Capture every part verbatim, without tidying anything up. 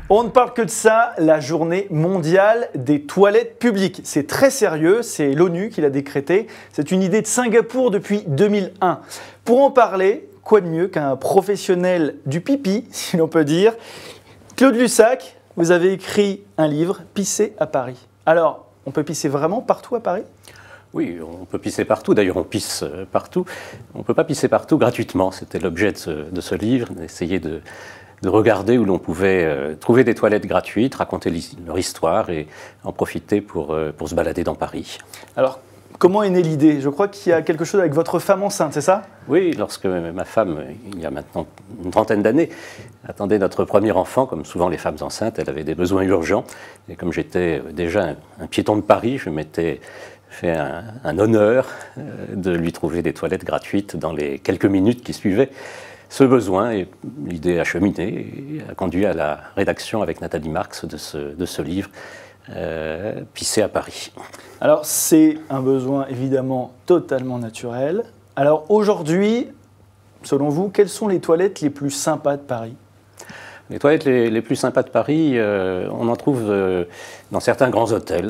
On ne parle que de ça, la journée mondiale des toilettes publiques. C'est très sérieux, c'est l'ONU qui l'a décrété. C'est une idée de Singapour depuis deux mille un. Pour en parler, quoi de mieux qu'un professionnel du pipi, si l'on peut dire. Claude Lussac, vous avez écrit un livre, Pisser à Paris. Alors, on peut pisser vraiment partout à Paris ? Oui, on peut pisser partout. D'ailleurs, on pisse partout. On ne peut pas pisser partout gratuitement. C'était l'objet de ce, de ce livre, d'essayer de, de regarder où l'on pouvait euh, trouver des toilettes gratuites, raconter leur histoire et en profiter pour, euh, pour se balader dans Paris. Alors, comment est née l'idée ? Je crois qu'il y a quelque chose avec votre femme enceinte, c'est ça ? Oui, lorsque ma femme, il y a maintenant une trentaine d'années, attendait notre premier enfant, comme souvent les femmes enceintes, elle avait des besoins urgents. Et comme j'étais déjà un, un piéton de Paris, je m'étais fait un, un honneur euh, de lui trouver des toilettes gratuites dans les quelques minutes qui suivaient ce besoin. Et l'idée a cheminé et a conduit à la rédaction avec Nathalie Marx de ce, de ce livre, euh, Pisser à Paris. Alors, c'est un besoin évidemment totalement naturel. Alors aujourd'hui, selon vous, quelles sont les toilettes les plus sympas de Paris ? Les toilettes les, les plus sympas de Paris, euh, on en trouve euh, dans certains grands hôtels.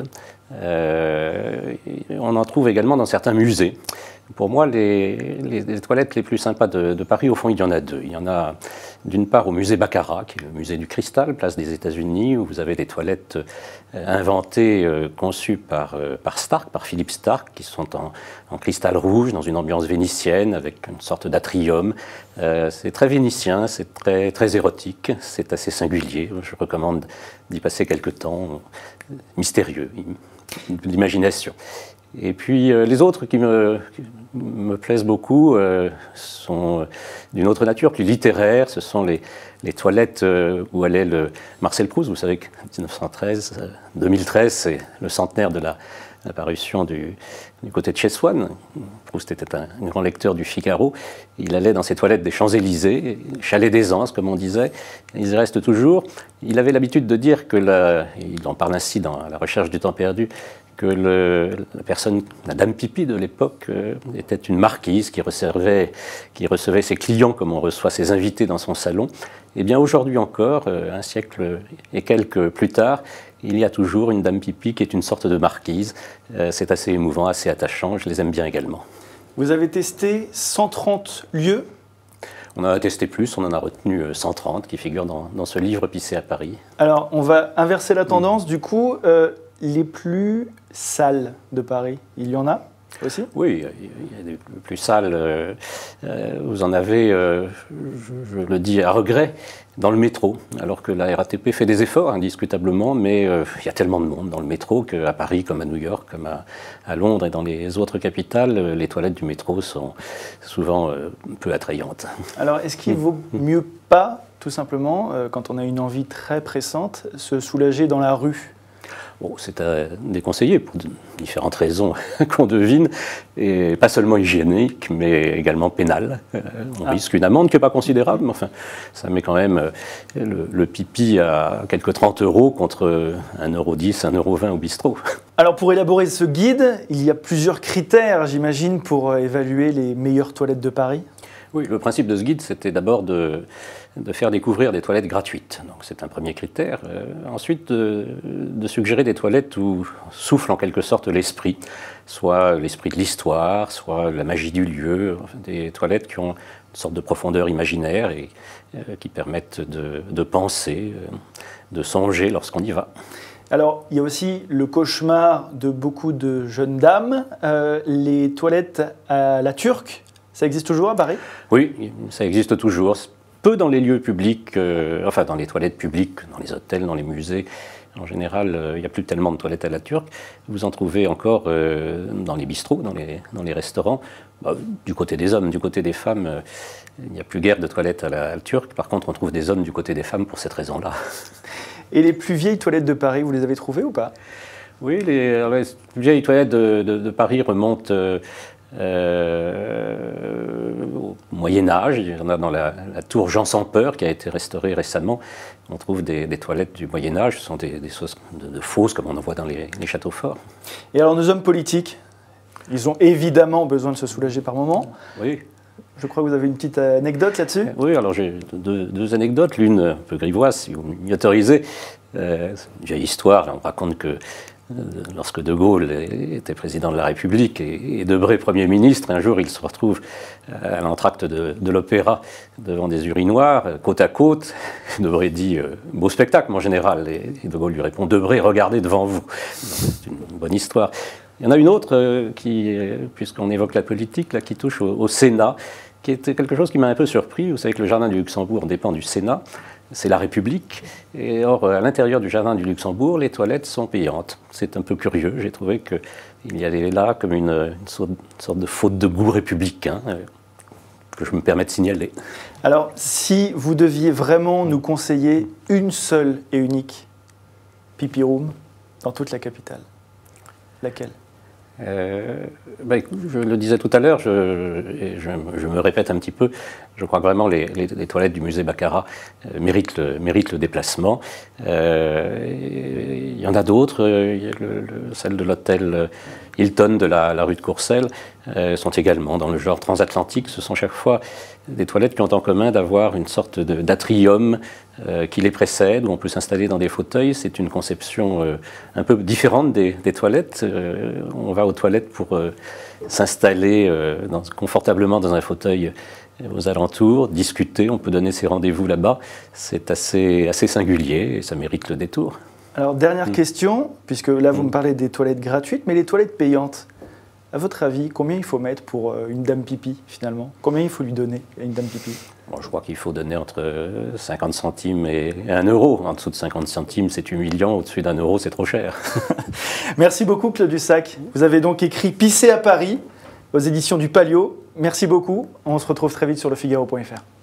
Euh, on en trouve également dans certains musées. Pour moi, les, les, les toilettes les plus sympas de, de Paris, au fond, il y en a deux. Il y en a d'une part au musée Baccarat, qui est le musée du cristal, place des États-Unis, où vous avez des toilettes euh, inventées, euh, conçues par, euh, par Stark, par Philippe Stark, qui sont en, en cristal rouge, dans une ambiance vénitienne, avec une sorte d'atrium. Euh, c'est très vénitien, c'est très, très érotique, c'est assez singulier. Je recommande d'y passer quelque temps, euh, mystérieux, l'imagination. Et puis euh, les autres qui me, qui me plaisent beaucoup euh, sont euh, d'une autre nature, plus littéraire. Ce sont les, les toilettes euh, où allait le Marcel Proust. Vous savez que dix-neuf cent treize, euh, deux mille treize, c'est le centenaire de la, la parution du, du côté de chez Swann. Proust était un, un grand lecteur du Figaro. Il allait dans ces toilettes des Champs-Élysées, chalet d'Aisance, comme on disait. Ils y restent toujours. Il avait l'habitude de dire que, la, il en parle ainsi dans La recherche du temps perdu, que le, la personne, la dame pipi de l'époque, euh, était une marquise qui recevait, qui recevait ses clients comme on reçoit ses invités dans son salon. Et bien aujourd'hui encore, euh, un siècle et quelques plus tard, il y a toujours une dame pipi qui est une sorte de marquise. Euh, c'est assez émouvant, assez attachant, je les aime bien également. Vous avez testé cent trente lieux ? On en a testé plus, on en a retenu cent trente qui figurent dans, dans ce livre Pisser à Paris. Alors, on va inverser la tendance, mmh. du coup. Euh, les plus sales de Paris, il y en a aussi ? Oui, il y a des plus sales. Euh, euh, vous en avez, euh, je, je le dis à regret, dans le métro, alors que la R A T P fait des efforts, indiscutablement, mais euh, il y a tellement de monde dans le métro qu'à Paris, comme à New York, comme à, à Londres et dans les autres capitales, les toilettes du métro sont souvent euh, peu attrayantes. Alors, est-ce qu'il vaut mieux pas, tout simplement, euh, quand on a une envie très pressante, se soulager dans la rue ? Bon, c'est à déconseiller pour différentes raisons qu'on devine, et pas seulement hygiéniques, mais également pénales. Euh, on ah. risque une amende qui n'est pas considérable, mais enfin, ça met quand même euh, le, le pipi à quelques trente euros contre un euro dix, un euro vingt au bistrot. Alors pour élaborer ce guide, il y a plusieurs critères, j'imagine, pour évaluer les meilleures toilettes de Paris ? Oui, le principe de ce guide, c'était d'abord de, de faire découvrir des toilettes gratuites. Donc c'est un premier critère. Euh, ensuite, de, de suggérer des toilettes où souffle en quelque sorte l'esprit, soit l'esprit de l'histoire, soit la magie du lieu, enfin, des toilettes qui ont une sorte de profondeur imaginaire et euh, qui permettent de, de penser, euh, de songer lorsqu'on y va. Alors, il y a aussi le cauchemar de beaucoup de jeunes dames, euh, les toilettes à la turque. Ça existe toujours à Paris ? Oui, ça existe toujours. Peu dans les lieux publics, euh, enfin dans les toilettes publiques, dans les hôtels, dans les musées. En général, euh, il n'y a plus tellement de toilettes à la turque. Vous en trouvez encore euh, dans les bistrots, dans les, dans les restaurants. Bah, du côté des hommes, du côté des femmes, euh, il n'y a plus guère de toilettes à la, à la turque. Par contre, on trouve des hommes du côté des femmes pour cette raison-là. Et les plus vieilles toilettes de Paris, vous les avez trouvées ou pas ? Oui, les, les plus vieilles toilettes de, de, de Paris remontent... Euh, Euh, au Moyen-Âge. Il y en a dans la, la tour Jean sans peur qui a été restaurée récemment. On trouve des, des toilettes du Moyen-Âge, ce sont des, des sauces de, de fosses comme on en voit dans les, les châteaux forts. Et alors nos hommes politiques, ils ont évidemment besoin de se soulager par moment. Oui. Je crois que vous avez une petite anecdote là-dessus. Oui, alors j'ai deux, deux anecdotes. L'une un peu grivoise, si vous m'y autorisez. Euh, c'est une vieille histoire. On raconte que euh, lorsque De Gaulle était président de la République et, et Debré Premier ministre, un jour il se retrouve à l'entracte de, de l'Opéra devant des urinoirs, côte à côte. Debré dit euh, « beau spectacle mon général » et, et De Gaulle lui répond « Debré, regardez devant vous ». C'est une bonne histoire. Il y en a une autre euh, qui, euh, puisqu'on évoque la politique, là, qui touche au, au Sénat, qui est quelque chose qui m'a un peu surpris. Vous savez que le jardin du Luxembourg dépend du Sénat, c'est la République. Et or, à l'intérieur du jardin du Luxembourg, les toilettes sont payantes. C'est un peu curieux. J'ai trouvé qu'il y avait là comme une, une, sorte, une sorte de faute de goût républicain euh, que je me permets de signaler. Alors, si vous deviez vraiment nous conseiller une seule et unique pipi room dans toute la capitale, laquelle ? Euh, ben, je le disais tout à l'heure, je, je, je me répète un petit peu, je crois que vraiment les, les, les toilettes du musée Baccarat euh, méritent, le, méritent le déplacement. Euh, il y en a d'autres, il y a le, le, celles de l'hôtel Hilton de la, la rue de Courcelles euh, sont également dans le genre transatlantique. Ce sont chaque fois des toilettes qui ont en commun d'avoir une sorte d'atrium euh, qui les précède, où on peut s'installer dans des fauteuils. C'est une conception euh, un peu différente des, des toilettes. Euh, on va aux toilettes pour euh, s'installer euh, confortablement dans un fauteuil aux alentours, discuter, on peut donner ses rendez-vous là-bas. C'est assez, assez singulier et ça mérite le détour. Alors, dernière mmh. question, puisque là vous mmh. me parlez des toilettes gratuites, mais les toilettes payantes, à votre avis, combien il faut mettre pour une dame pipi finalement? Combien il faut lui donner à une dame pipi? Bon, je crois qu'il faut donner entre cinquante centimes et un euro. En dessous de cinquante centimes, c'est humiliant. Au-dessus d'un euro, c'est trop cher. Merci beaucoup, Claude Dussac. Vous avez donc écrit Pisser à Paris aux éditions du Palio. Merci beaucoup. On se retrouve très vite sur le figaro point F R.